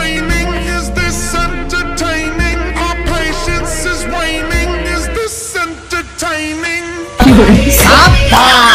raining? Is this entertaining? Our patience is waning. Is this entertaining? Apa?